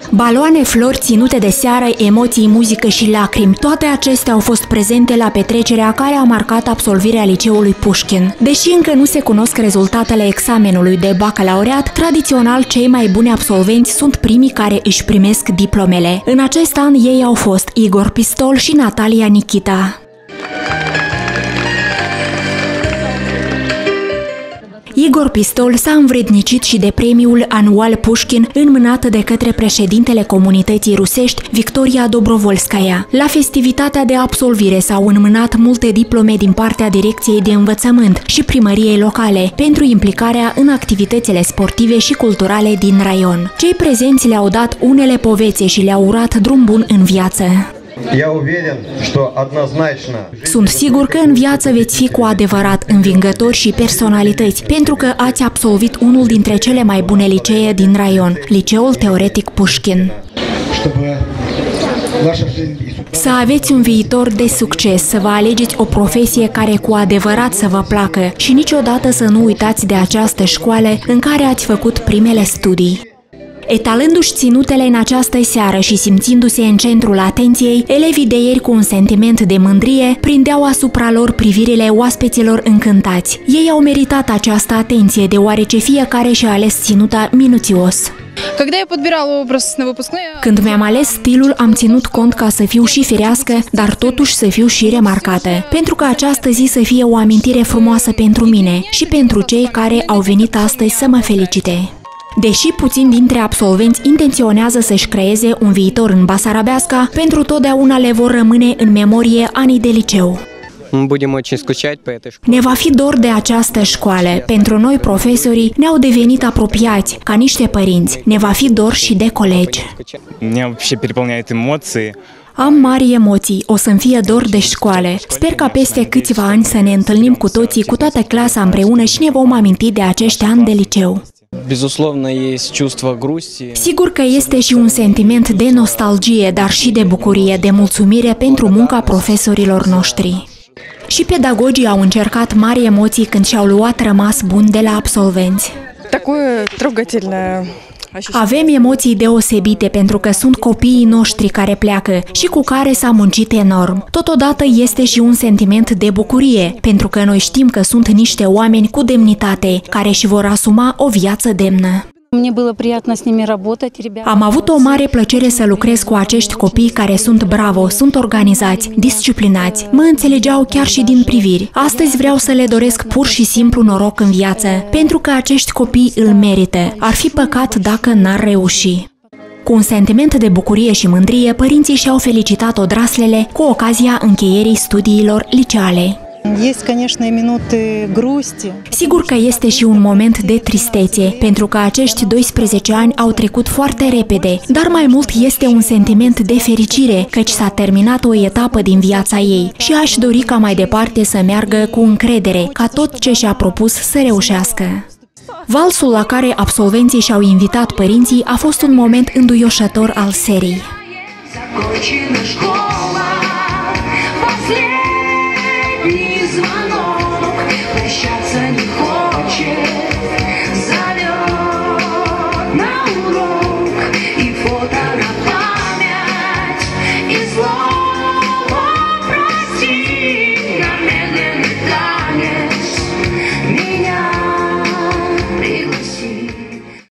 Baloane, flori ținute de seară, emoții, muzică și lacrimi, toate acestea au fost prezente la petrecerea care a marcat absolvirea liceului Pușkin. Deși încă nu se cunosc rezultatele examenului de bacalaureat, tradițional cei mai buni absolvenți sunt primii care își primesc diplomele. În acest an ei au fost Igor Pistol și Natalia Nikita. Igor Pistol s-a învrednicit și de premiul anual Pușkin înmânat de către președintele comunității rusești, Victoria Dobrovolskaya. La festivitatea de absolvire s-au înmânat multe diplome din partea Direcției de Învățământ și primăriei locale pentru implicarea în activitățile sportive și culturale din raion. Cei prezenți le-au dat unele povețe și le-au urat drum bun în viață. Sunt sigur că în viață veți fi cu adevărat învingători și personalități, pentru că ați absolvit unul dintre cele mai bune licee din raion, Liceul Teoretic Pușkin. Să aveți un viitor de succes, să vă alegeți o profesie care cu adevărat să vă placă și niciodată să nu uitați de această școală în care ați făcut primele studii. Etalându-și ținutele în această seară și simțindu-se în centrul atenției, elevii de ieri cu un sentiment de mândrie prindeau asupra lor privirile oaspeților încântați. Ei au meritat această atenție, deoarece fiecare și-a ales ținuta minuțios. Când mi-am ales stilul, am ținut cont ca să fiu și firească, dar totuși să fiu și remarcată, pentru că această zi să fie o amintire frumoasă pentru mine și pentru cei care au venit astăzi să mă felicite. Deși puțini dintre absolvenți intenționează să-și creeze un viitor în Basarabeasca, pentru totdeauna le vor rămâne în memorie anii de liceu. Ne va fi dor de această școală. Pentru noi, profesorii, ne-au devenit apropiați, ca niște părinți. Ne va fi dor și de colegi. Am mari emoții, o să-mi fie dor de școală. Sper ca peste câțiva ani să ne întâlnim cu toții, cu toată clasa împreună și ne vom aminti de acești ani de liceu. Sigur că este și un sentiment de nostalgie, dar și de bucurie, de mulțumire pentru munca profesorilor noștri. Și pedagogii au încercat mari emoții când și-au luat rămas bun de la absolvenți. Avem emoții deosebite pentru că sunt copiii noștri care pleacă și cu care s-a muncit enorm. Totodată este și un sentiment de bucurie, pentru că noi știm că sunt niște oameni cu demnitate, care își vor asuma o viață demnă. Am avut o mare plăcere să lucrez cu acești copii care sunt bravo, sunt organizați, disciplinați, mă înțelegeau chiar și din priviri. Astăzi vreau să le doresc pur și simplu noroc în viață, pentru că acești copii îl merită. Ar fi păcat dacă n-ar reuși. Cu un sentiment de bucurie și mândrie, părinții și-au felicitat odraslele cu ocazia încheierii studiilor liceale. Sigur că este și un moment de tristețe, pentru că acești 12 ani au trecut foarte repede, dar mai mult este un sentiment de fericire, căci s-a terminat o etapă din viața ei și aș dori ca mai departe să meargă cu încredere, ca tot ce și-a propus să reușească. Valsul la care absolvenții și-au invitat părinții a fost un moment înduioșător al serii. Звонок, прощаться не хочется.